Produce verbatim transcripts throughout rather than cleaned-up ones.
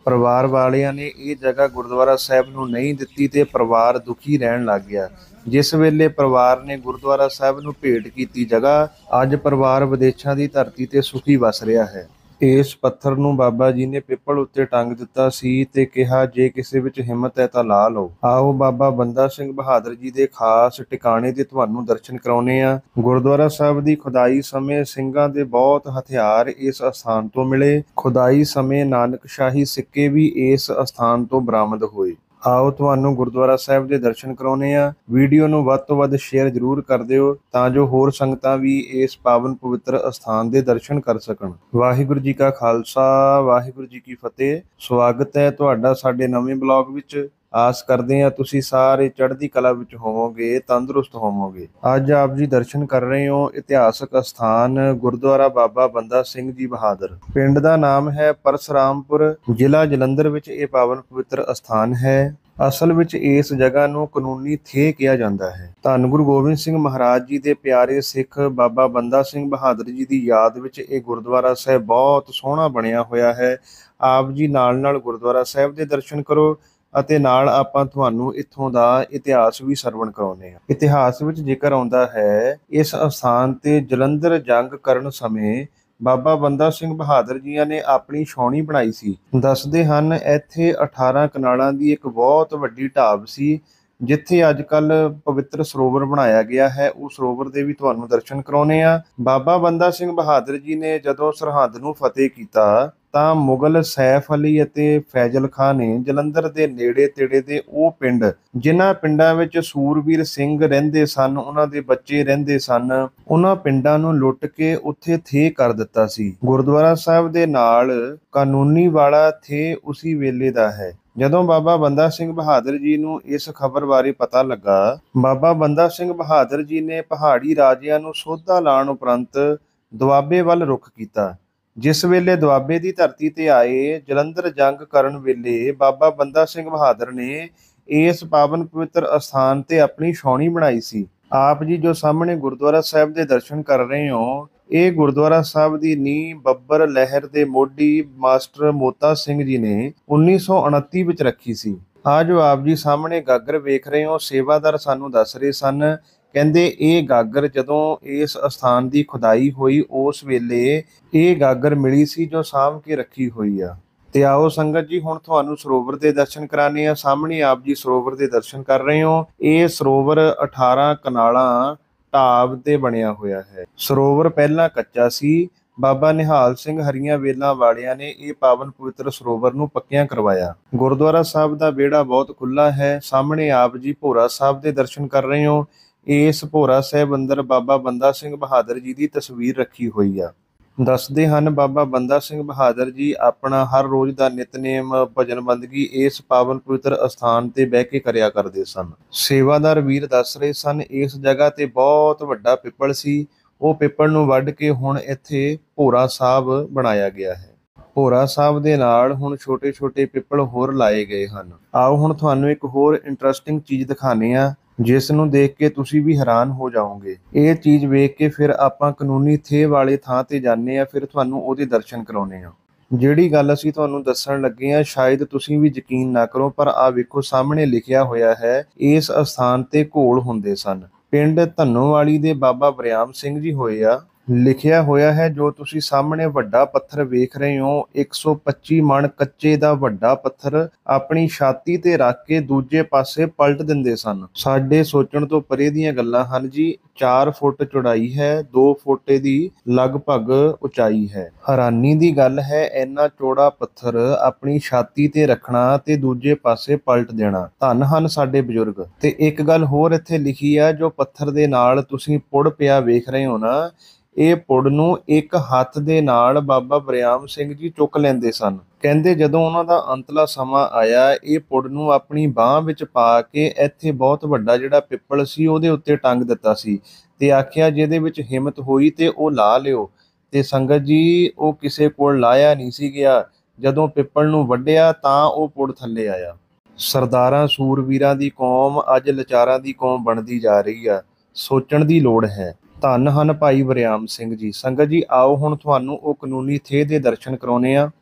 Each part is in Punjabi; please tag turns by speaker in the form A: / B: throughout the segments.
A: ਪਰਿਵਾਰ ਵਾਲਿਆਂ ਨੇ ਇਹ ਜਗ੍ਹਾ ਗੁਰਦੁਆਰਾ ਸਾਹਿਬ ਨੂੰ ਨਹੀਂ ਦਿੱਤੀ ਤੇ ਪਰਿਵਾਰ ਦੁਖੀ ਰਹਿਣ ਲੱਗ ਗਿਆ। ਜਿਸ ਵੇਲੇ ਪਰਿਵਾਰ ਨੇ ਗੁਰਦੁਆਰਾ ਸਾਹਿਬ ਨੂੰ ਭੇਟ ਕੀਤੀ ਜਗ੍ਹਾ, ਅੱਜ ਪਰਿਵਾਰ ਵਿਦੇਸ਼ਾਂ ਦੀ ਧਰਤੀ ਤੇ ਸੁਖੀ ਵਸ ਰਿਹਾ ਹੈ। ਇਸ ਪੱਥਰ ਨੂੰ ਬਾਬਾ ਜੀ ਨੇ ਪਿੱਪਲ ਉੱਤੇ ਟੰਗ ਦਿੱਤਾ ਸੀ ਤੇ ਕਿਹਾ, ਜੇ ਕਿਸੇ ਵਿੱਚ ਹਿੰਮਤ ਹੈ ਤਾਂ ਲਾ ਲਓ। ਆਓ ਬਾਬਾ ਬੰਦਾ ਸਿੰਘ ਬਹਾਦਰ ਜੀ ਦੇ ਖਾਸ ਟਿਕਾਣੇ ਦੇ ਤੁਹਾਨੂੰ ਦਰਸ਼ਨ ਕਰਾਉਨੇ ਆ। ਗੁਰਦੁਆਰਾ ਸਾਹਿਬ ਦੀ ਖੁਦਾਈ ਸਮੇਂ ਸਿੰਘਾਂ ਦੇ ਬਹੁਤ ਹਥਿਆਰ ਇਸ ਅਸਥਾਨ ਤੋਂ ਮਿਲੇ। ਖੁਦਾਈ ਸਮੇਂ ਨਾਨਕਸ਼ਾਹੀ ਸਿੱਕੇ ਵੀ ਇਸ ਅਸਥਾਨ ਤੋਂ ਬਰਾਮਦ ਹੋਏ। ਆਓ ਤੁਹਾਨੂੰ ਗੁਰਦੁਆਰਾ ਸਾਹਿਬ ਦੇ ਦਰਸ਼ਨ ਕਰਾਉਨੇ ਆ। ਵੀਡੀਓ ਨੂੰ ਵੱਧ ਤੋਂ ਵੱਧ ਸ਼ੇਅਰ ਜ਼ਰੂਰ ਕਰ ਦਿਓ ਤਾਂ ਜੋ ਹੋਰ ਸੰਗਤਾਂ ਵੀ ਇਸ ਪਾਵਨ ਪਵਿੱਤਰ ਅਸਥਾਨ ਦੇ ਦਰਸ਼ਨ ਕਰ ਸਕਣ। ਵਾਹਿਗੁਰੂ ਜੀ ਕਾ ਖਾਲਸਾ, ਵਾਹਿਗੁਰੂ ਜੀ ਕੀ ਫਤਿਹ। ਸਵਾਗਤ ਹੈ ਤੁਹਾਡਾ ਸਾਡੇ ਨਵੇਂ ਬਲੌਗ ਵਿੱਚ। ਆਸ ਕਰਦੇ ਹਾਂ ਤੁਸੀਂ ਸਾਰੇ ਚੜ੍ਹਦੀ ਕਲਾ ਵਿੱਚ ਹੋਵੋਗੇ, ਤੰਦਰੁਸਤ ਹੋਵੋਗੇ। ਅੱਜ ਆਪ ਜੀ ਦਰਸ਼ਨ ਕਰ ਰਹੇ ਹੋ ਇਤਿਹਾਸਕ ਅਸਥਾਨ ਗੁਰਦੁਆਰਾ ਬਾਬਾ ਬੰਦਾ ਸਿੰਘ ਜੀ ਬਹਾਦਰ। ਪਿੰਡ ਦਾ ਨਾਮ ਹੈ ਪਰਸਰਾਮਪੁਰ, ਜ਼ਿਲ੍ਹਾ ਜਲੰਧਰ ਵਿੱਚ ਇਹ ਪਾਵਨ ਪਵਿੱਤਰ ਅਸਥਾਨ ਹੈ। ਅਸਲ ਵਿੱਚ ਇਸ ਜਗ੍ਹਾ ਨੂੰ ਕਾਨੂੰਨੀ ਥੇ ਕਿਹਾ ਜਾਂਦਾ ਹੈ। ਧੰਨ ਗੁਰੂ ਗੋਬਿੰਦ ਸਿੰਘ ਮਹਾਰਾਜ ਜੀ ਦੇ ਪਿਆਰੇ ਸਿੱਖ ਬਾਬਾ ਬੰਦਾ ਸਿੰਘ ਬਹਾਦਰ ਜੀ ਦੀ ਯਾਦ ਵਿੱਚ ਇਹ ਗੁਰਦੁਆਰਾ ਸਾਹਿਬ ਬਹੁਤ ਸੋਹਣਾ ਬਣਿਆ ਹੋਇਆ ਹੈ। ਆਪ ਜੀ ਨਾਲ ਨਾਲ ਗੁਰਦੁਆਰਾ ਸਾਹਿਬ ਦੇ ਦਰਸ਼ਨ ਕਰੋ ਅਤੇ ਨਾਲ ਆਪਾਂ ਤੁਹਾਨੂੰ ਇੱਥੋਂ ਦਾ ਇਤਿਹਾਸ ਵੀ ਸਰਵਣ ਕਰਾਉਂਦੇ ਹਾਂ। ਇਤਿਹਾਸ ਵਿੱਚ ਜ਼ਿਕਰ ਆਉਂਦਾ ਹੈ, ਇਸ ਅਸਥਾਨ ਤੇ ਜਲੰਧਰ ਜੰਗ ਕਰਨ ਸਮੇਂ ਬਾਬਾ ਬੰਦਾ ਸਿੰਘ ਬਹਾਦਰ ਜੀਆਂ ਨੇ ਆਪਣੀ ਛਾਉਣੀ ਬਣਾਈ ਸੀ। ਦੱਸਦੇ ਹਨ ਇੱਥੇ ਅਠਾਰਾਂ ਕਨਾਲਾਂ ਦੀ ਇੱਕ ਬਹੁਤ ਵੱਡੀ ਢਾਬ ਸੀ, ਜਿੱਥੇ ਅੱਜ ਕੱਲ ਪਵਿੱਤਰ ਸਰੋਵਰ ਬਣਾਇਆ ਗਿਆ ਹੈ। ਉਹ ਸਰੋਵਰ ਦੇ ਵੀ ਤੁਹਾਨੂੰ ਦਰਸ਼ਨ ਕਰਾਉਨੇ ਆ। ਬਾਬਾ ਬੰਦਾ ਸਿੰਘ ਬਹਾਦਰ ਜੀ ਨੇ ਜਦੋਂ ਸਰਹੰਦ ਨੂੰ ਫਤਿਹ ਕੀਤਾ ਤਾਂ ਮੁਗਲ ਸੈਫ ਅਲੀ ਅਤੇ ਫੈਜ਼ਲ ਖਾਂ ਨੇ ਜਲੰਧਰ ਦੇ ਨੇੜੇ ਤੇੜੇ ਦੇ ਉਹ ਪਿੰਡ, ਜਿਨ੍ਹਾਂ ਪਿੰਡਾਂ ਵਿੱਚ ਸੂਰਬੀਰ ਸਿੰਘ ਰਹਿੰਦੇ ਸਨ, ਉਹਨਾਂ ਦੇ ਬੱਚੇ ਰਹਿੰਦੇ ਸਨ, ਉਹਨਾਂ ਪਿੰਡਾਂ ਨੂੰ ਲੁੱਟ ਕੇ ਉੱਥੇ ਥੇ ਕਰ ਦਿੱਤਾ ਸੀ। ਗੁਰਦੁਆਰਾ ਸਾਹਿਬ ਦੇ ਨਾਲ ਕਾਨੂੰਨੀ ਵਾਲਾ ਥੇ ਉਸੀ ਵੇਲੇ ਦਾ ਹੈ। ਜਦੋਂ ਬਾਬਾ ਬੰਦਾ ਸਿੰਘ ਬਹਾਦਰ ਜੀ ਨੂੰ ਇਸ ਖਬਰ ਬਾਰੇ ਪਤਾ ਲੱਗਾ, ਬਾਬਾ ਬੰਦਾ ਸਿੰਘ ਬਹਾਦਰ ਜੀ ਨੇ ਪਹਾੜੀ ਰਾਜਿਆਂ ਨੂੰ ਸੋਧਾ ਲਾਉਣ ਉਪਰੰਤ ਦੁਆਬੇ ਵੱਲ ਰੁਖ ਕੀਤਾ। ਜਿਸ ਵੇਲੇ ਦੁਆਬੇ ਦੀ ਧਰਤੀ ਤੇ ਆਏ, ਜਲੰਧਰ ਜੰਗ ਕਰਨ ਵੇਲੇ ਬਾਬਾ ਬੰਦਾ ਸਿੰਘ ਬਹਾਦਰ ਨੇ ਇਸ ਪਾਵਨ ਪਵਿੱਤਰ ਅਸਥਾਨ ਤੇ ਆਪਣੀ ਛਾਉਣੀ ਬਣਾਈ ਸੀ। ਆਪ ਜੀ ਜੋ ਸਾਹਮਣੇ ਗੁਰਦੁਆਰਾ ਸਾਹਿਬ ਦੇ ਦਰਸ਼ਨ ਕਰ ਰਹੇ ਹੋ, ਇਹ ਗੁਰਦੁਆਰਾ ਸਾਹਿਬ ਦੀ ਨੀਂਹ ਬੱਬਰ ਲਹਿਰ ਦੇ ਮੋਢੀ ਮਾਸਟਰ ਮੋਤਾ ਸਿੰਘ ਜੀ ਨੇ ਉੱਨੀ ਸੌ ਉਨੱਤੀ ਵਿੱਚ ਰੱਖੀ ਸੀ। ਆ ਜੋ ਆਪ ਜੀ ਸਾਹਮਣੇ ਗਾਗਰ ਵੇਖ ਰਹੇ ਹੋ, ਸੇਵਾਦਾਰ ਸਾਨੂੰ ਦੱਸ ਰਹੇ ਸਨ, ਕਹਿੰਦੇ ਇਹ ਗਾਗਰ ਜਦੋਂ ਇਸ ਅਸਥਾਨ ਦੀ ਖੁਦਾਈ ਹੋਈ ਉਸ ਵੇਲੇ ਇਹ ਗਾਗਰ ਮਿਲੀ ਸੀ ਜੋ ਸਾਂਭ ਕੇ ਰੱਖੀ ਹੋਈ ਆ। ਤੇ ਆਓ ਸੰਗਤ ਜੀ ਹੁਣ ਤੁਹਾਨੂੰ ਸਰੋਵਰ ਦੇ ਦਰਸ਼ਨ ਕਰਾਣੇ ਆ। ਸਾਹਮਣੇ ਆਪ ਜੀ ਸਰੋਵਰ ਦੇ ਦਰਸ਼ਨ ਕਰ ਰਹੇ ਹੋ। ਇਹ ਸਰੋਵਰ ਅਠਾਰਾਂ ਕਨਾਲਾਂ ਢਾਬ ਤੇ ਬਣਿਆ ਹੋਇਆ ਹੈ। ਸਰੋਵਰ ਪਹਿਲਾਂ ਕੱਚਾ ਸੀ। ਬਾਬਾ ਨਿਹਾਲ ਸਿੰਘ ਹਰੀਆਂ ਵੇਲਾਂ ਵਾਲਿਆਂ ਨੇ ਇਹ ਪਾਵਨ ਪਵਿੱਤਰ ਸਰੋਵਰ ਨੂੰ ਪੱਕਿਆਂ ਕਰਵਾਇਆ। ਗੁਰਦੁਆਰਾ ਸਾਹਿਬ ਦਾ ਵਿਹੜਾ ਬਹੁਤ ਖੁੱਲ੍ਹਾ ਹੈ। ਸਾਹਮਣੇ ਆਪ ਜੀ ਭੋਰਾ ਸਾਹਿਬ ਦੇ ਦਰਸ਼ਨ ਕਰ ਰਹੇ ਹੋ। ਇਸ ਭੋਰਾ ਸਾਹਿਬ ਅੰਦਰ ਬਾਬਾ ਬੰਦਾ ਸਿੰਘ ਬਹਾਦਰ ਜੀ ਦੀ ਤਸਵੀਰ ਰੱਖੀ ਹੋਈ ਆ। ਦੱਸਦੇ ਹਨ ਬਾਬਾ ਬੰਦਾ ਸਿੰਘ ਬਹਾਦਰ ਜੀ ਆਪਣਾ ਹਰ ਰੋਜ਼ ਦਾ ਨਿਤਨੇਮ ਭਜਨ ਬੰਦਗੀ ਇਸ ਪਾਵਨ ਪਵਿੱਤਰ ਅਸਥਾਨ ਤੇ ਬਹਿ ਕੇ ਕਰਿਆ ਕਰਦੇ ਸਨ। ਸੇਵਾਦਾਰ ਵੀਰ ਦੱਸ ਰਹੇ ਸਨ, ਇਸ ਜਗ੍ਹਾ ਤੇ ਬਹੁਤ ਵੱਡਾ ਪਿੱਪਲ ਸੀ। ਉਹ ਪਿੱਪਲ ਨੂੰ ਵੱਢ ਕੇ ਹੁਣ ਇੱਥੇ ਭੋਰਾ ਸਾਹਿਬ ਬਣਾਇਆ ਗਿਆ ਹੈ। ਭੋਰਾ ਸਾਹਿਬ ਦੇ ਨਾਲ ਹੁਣ ਛੋਟੇ ਛੋਟੇ ਪਿੱਪਲ ਹੋਰ ਲਾਏ ਗਏ ਹਨ। ਆਓ ਹੁਣ ਤੁਹਾਨੂੰ ਇੱਕ ਹੋਰ ਇੰਟਰਸਟਿੰਗ ਚੀਜ਼ ਦਿਖਾਉਂਦੇ ਆ, ਜਿਸ ਨੂੰ ਦੇਖ ਕੇ ਤੁਸੀਂ ਵੀ ਹੈਰਾਨ ਹੋ ਜਾਓਗੇ। ਇਹ ਚੀਜ਼ ਵੇਖ ਕੇ ਫਿਰ ਆਪਾਂ ਕਾਨੂੰਨੀ ਥੇ ਵਾਲੇ ਥਾਂ ਤੇ ਜਾਂਦੇ ਆ, ਫਿਰ ਤੁਹਾਨੂੰ ਉਹਦੇ ਦਰਸ਼ਨ ਕਰਾਉਣੇ ਆ। ਜਿਹੜੀ ਗੱਲ ਅਸੀਂ ਤੁਹਾਨੂੰ ਦੱਸਣ ਲੱਗੇ ਆ ਸ਼ਾਇਦ ਤੁਸੀਂ ਵੀ ਯਕੀਨ ਨਾ ਕਰੋ, ਪਰ ਆਹ ਵੇਖੋ ਸਾਹਮਣੇ ਲਿਖਿਆ ਹੋਇਆ ਹੈ, ਇਸ ਅਸਥਾਨ ਤੇ ਘੋਲ ਹੁੰਦੇ ਸਨ। ਪਿੰਡ ਧੰਨੋਵਾਲੀ ਦੇ ਬਾਬਾ ਬਰਿਆਮ ਸਿੰਘ ਜੀ ਹੋਏ ਆ। ਲਿਖਿਆ ਹੋਇਆ ਹੈ, ਜੋ ਤੁਸੀਂ ਸਾਹਮਣੇ ਵੱਡਾ ਪੱਥਰ ਵੇਖ ਰਹੇ ਹੋ, ਇੱਕ ਸੌ ਪੱਚੀ ਮਣ ਕੱਚੇ ਦਾ ਵੱਡਾ ਪੱਥਰ ਆਪਣੀ ਛਾਤੀ ਤੇ ਰੱਖ ਕੇ ਦੂਜੇ ਪਾਸੇ ਪਲਟ ਦਿੰਦੇ ਸਨ। ਸਾਡੇ ਸੋਚਣ ਤੋਂ ਪਰੇ ਦੀਆਂ ਗੱਲਾਂ ਹਨ ਜੀ। ਚਾਰ ਫੁੱਟ ਚੌੜਾਈ ਹੈ, ਦੋ ਫੁੱਟ ਦੀ ਲਗਭਗ ਉਚਾਈ ਹੈ। ਹੈਰਾਨੀ ਦੀ ਗੱਲ ਹੈ, ਇੰਨਾ ਚੌੜਾ ਪੱਥਰ ਆਪਣੀ ਛਾਤੀ ਤੇ ਰੱਖਣਾ ਤੇ ਦੂਜੇ ਪਾਸੇ ਪਲਟ ਦੇਣਾ। ਧੰਨ ਹਨ ਸਾਡੇ ਬਜ਼ੁਰਗ। ਤੇ ਇੱਕ ਗੱਲ ਹੋਰ ਇੱਥੇ ਲਿਖੀ ਆ, ਜੋ ਪੱਥਰ ਦੇ ਨਾਲ ਤੁਸੀਂ ਪੁੜ ਪਿਆ ਵੇਖ ਰਹੇ ਹੋ ਨਾ, ਇਹ ਪੁੜ ਨੂੰ ਇੱਕ ਹੱਥ ਦੇ ਨਾਲ ਬਾਬਾ ਬਰਿਆਮ ਸਿੰਘ ਜੀ ਚੁੱਕ ਲੈਂਦੇ ਸਨ। ਕਹਿੰਦੇ ਜਦੋਂ ਉਹਨਾਂ ਦਾ ਅੰਤਲਾ ਸਮਾਂ ਆਇਆ, ਇਹ ਪੁੜ ਨੂੰ ਆਪਣੀ ਬਾਂਹ ਵਿੱਚ ਪਾ ਕੇ ਇੱਥੇ ਬਹੁਤ ਵੱਡਾ ਜਿਹੜਾ ਪਿੱਪਲ ਸੀ ਉਹਦੇ ਉੱਤੇ ਟੰਗ ਦਿੱਤਾ ਸੀ ਤੇ ਆਖਿਆ ਜਿਹਦੇ ਵਿੱਚ ਹਿੰਮਤ ਹੋਈ ਤੇ ਉਹ ਲਾ ਲਿਓ। ਤੇ ਸੰਗਤ ਜੀ ਉਹ ਕਿਸੇ ਕੋਲ ਲਾਇਆ ਨਹੀਂ ਸੀ ਗਿਆ। ਜਦੋਂ ਪਿੱਪਲ ਨੂੰ ਵੱਢਿਆ ਤਾਂ ਉਹ ਪੁੜ ਥੱਲੇ ਆਇਆ। ਸਰਦਾਰਾਂ ਸੂਰਵੀਰਾਂ ਦੀ ਕੌਮ ਅੱਜ ਲਾਚਾਰਾਂ ਦੀ ਕੌਮ ਬਣਦੀ ਜਾ ਰਹੀ ਆ। ਸੋਚਣ ਦੀ ਲੋੜ ਹੈ। ਧੰਨ ਹਨ ਭਾਈ ਬਰਿਆਮ ਸਿੰਘ ਜੀ। ਸੰਗਤ ਜੀ ਆਓ ਹੁਣ ਤੁਹਾਨੂੰ ਉਹ ਕਾਨੂੰਨੀ ਥੇ ਦੇ ਦਰਸ਼ਨ ਕਰਾਉਣੇ ਆ।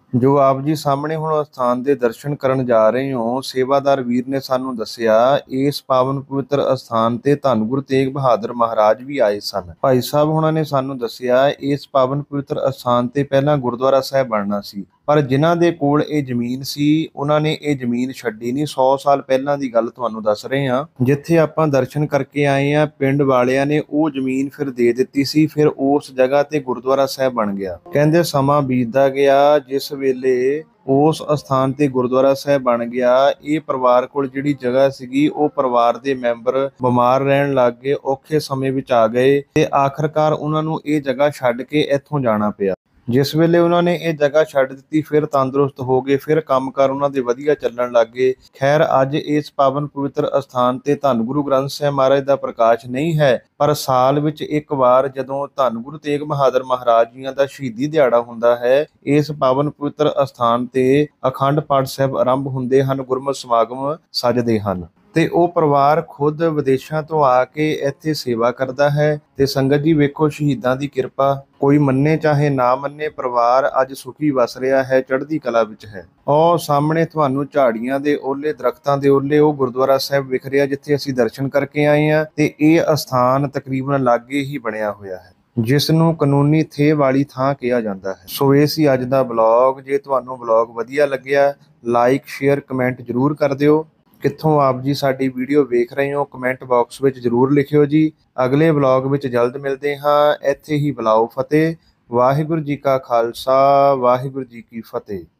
A: ਜੋ ਆਪ ਜੀ ਸਾਹਮਣੇ ਹੁਣ ਅਸਥਾਨ ਦੇ ਦਰਸ਼ਨ ਕਰਨ ਜਾ ਰਹੇ ਹੋ, ਸੇਵਾਦਾਰ ਵੀਰ ਨੇ ਸਾਨੂੰ ਦੱਸਿਆ ਇਸ ਪਾਵਨ ਪਵਿੱਤਰ ਅਸਥਾਨ ਤੇ ਧੰਨ ਗੁਰੂ ਤੇਗ ਬਹਾਦਰ ਮਹਾਰਾਜ ਵੀ ਆਏ ਸਨ। ਭਾਈ ਸਾਹਿਬ ਹੁਣਾਂ ਨੇ ਸਾਨੂੰ ਦੱਸਿਆ ਇਸ ਪਾਵਨ ਪਵਿੱਤਰ ਅਸਥਾਨ ਤੇ ਪਹਿਲਾਂ ਗੁਰਦੁਆਰਾ ਸਾਹਿਬ ਬਣਨਾ ਸੀ, ਪਰ ਜਿਨ੍ਹਾਂ ਦੇ ਕੋਲ ਇਹ ਜ਼ਮੀਨ ਸੀ ਉਹਨਾਂ ਨੇ ਇਹ ਜ਼ਮੀਨ ਛੱਡੀ ਨਹੀਂ। ਸੌ ਸਾਲ ਪਹਿਲਾਂ ਦੀ ਗੱਲ ਤੁਹਾਨੂੰ ਦੱਸ ਰਹੇ ਹਾਂ। ਜਿੱਥੇ ਆਪਾਂ ਦਰਸ਼ਨ ਕਰਕੇ ਆਏ ਆ, ਪਿੰਡ ਵਾਲਿਆਂ ਨੇ ਉਹ ਜ਼ਮੀਨ ਫਿਰ ਦੇ ਦਿੱਤੀ ਸੀ, ਫਿਰ ਉਸ ਜਗ੍ਹਾ ਤੇ ਗੁਰਦੁਆਰਾ ਸਾਹਿਬ ਬਣ ਗਿਆ। ਕਹਿੰਦੇ ਸਮਾਂ ਬੀਤਦਾ ਗਿਆ, ਜਿਸ ਵੇਲੇ ਉਸ ਅਸਥਾਨ ਤੇ ਗੁਰਦੁਆਰਾ ਸਾਹਿਬ ਬਣ ਗਿਆ, ਇਹ ਪਰਿਵਾਰ ਕੋਲ ਜਿਹੜੀ ਜਗ੍ਹਾ ਸੀਗੀ ਉਹ ਪਰਿਵਾਰ ਦੇ ਮੈਂਬਰ ਬਿਮਾਰ ਰਹਿਣ ਲੱਗ ਗਏ, ਔਖੇ ਸਮੇਂ ਵਿੱਚ ਆ ਗਏ ਤੇ ਆਖਰਕਾਰ ਉਹਨਾਂ ਨੂੰ ਇਹ ਜਗ੍ਹਾ ਛੱਡ ਕੇ ਇੱਥੋਂ ਜਾਣਾ ਪਿਆ। ਜਿਸ ਵੇਲੇ ਉਹਨਾਂ ਨੇ ਇਹ ਜਗ੍ਹਾ ਛੱਡ ਦਿੱਤੀ, ਫਿਰ ਤੰਦਰੁਸਤ ਹੋ ਗਏ, ਫਿਰ ਕੰਮਕਾਰ ਉਹਨਾਂ ਦੇ ਵਧੀਆ ਚੱਲਣ ਲੱਗ ਗਏ। ਖੈਰ, ਅੱਜ ਇਸ ਪਾਵਨ ਪਵਿੱਤਰ ਅਸਥਾਨ ਤੇ ਧੰਨ ਗੁਰੂ ਗ੍ਰੰਥ ਸਾਹਿਬ ਮਹਾਰਾਜ ਦਾ ਪ੍ਰਕਾਸ਼ ਨਹੀਂ ਹੈ, ਪਰ ਸਾਲ ਵਿੱਚ ਇੱਕ ਵਾਰ ਜਦੋਂ ਧੰਨ ਗੁਰੂ ਤੇਗ ਬਹਾਦਰ ਮਹਾਰਾਜ ਜੀਆਂ ਦਾ ਸ਼ਹੀਦੀ ਦਿਹਾੜਾ ਹੁੰਦਾ ਹੈ, ਇਸ ਪਾਵਨ ਪਵਿੱਤਰ ਅਸਥਾਨ ਤੇ ਅਖੰਡ ਪਾਠ ਸਾਹਿਬ ਆਰੰਭ ਹੁੰਦੇ ਹਨ, ਗੁਰਮਤਿ ਸਮਾਗਮ ਸੱਜਦੇ ਹਨ ਤੇ ਉਹ ਪਰਿਵਾਰ ਖੁਦ ਵਿਦੇਸ਼ਾਂ ਤੋਂ ਆ ਕੇ ਇੱਥੇ ਸੇਵਾ ਕਰਦਾ ਹੈ। ਤੇ ਸੰਗਤ ਜੀ ਵੇਖੋ, ਸ਼ਹੀਦਾਂ ਦੀ ਕਿਰਪਾ, ਕੋਈ ਮੰਨੇ ਚਾਹੇ ਨਾ ਮੰਨੇ, ਪਰਿਵਾਰ ਅੱਜ ਸੁਖੀ ਵਸ ਰਿਹਾ ਹੈ, ਚੜ੍ਹਦੀ ਕਲਾ ਵਿੱਚ ਹੈ। ਉਹ ਸਾਹਮਣੇ ਤੁਹਾਨੂੰ ਝਾੜੀਆਂ ਦੇ ਓਲੇ, ਦਰਖਤਾਂ ਦੇ ਓਲੇ ਉਹ ਗੁਰਦੁਆਰਾ ਸਾਹਿਬ ਵਿਖ ਰਿਹਾ ਜਿੱਥੇ ਅਸੀਂ ਦਰਸ਼ਨ ਕਰਕੇ ਆਏ ਹਾਂ, ਤੇ ਇਹ ਅਸਥਾਨ ਤਕਰੀਬਨ ਲਾਗੇ ਹੀ ਬਣਿਆ ਹੋਇਆ ਹੈ, ਜਿਸ ਨੂੰ ਕਾਨੂੰਨੀ ਥੇ ਵਾਲੀ ਥਾਂ ਕਿਹਾ ਜਾਂਦਾ ਹੈ। ਸੋ ਇਹ ਸੀ ਅੱਜ ਦਾ ਬਲੌਗ। ਜੇ ਤੁਹਾਨੂੰ ਬਲੌਗ ਵਧੀਆ ਲੱਗਿਆ, ਲਾਈਕ ਸ਼ੇਅਰ ਕਮੈਂਟ ਜ਼ਰੂਰ ਕਰ ਦਿਓ। ਕਿੱਥੋਂ ਆਪ ਜੀ ਸਾਡੀ ਵੀਡੀਓ ਵੇਖ ਰਹੇ ਹੋ, ਕਮੈਂਟ ਬਾਕਸ ਵਿੱਚ ਜ਼ਰੂਰ ਲਿਖਿਓ ਜੀ। ਅਗਲੇ ਬਲੌਗ ਵਿੱਚ ਜਲਦ ਮਿਲਦੇ ਹਾਂ। ਇੱਥੇ ਹੀ ਬੁਲਾਓ ਫਤਿਹ। ਵਾਹਿਗੁਰੂ ਜੀ ਕਾ ਖਾਲਸਾ, ਵਾਹਿਗੁਰੂ ਜੀ ਕੀ ਫਤਿਹ।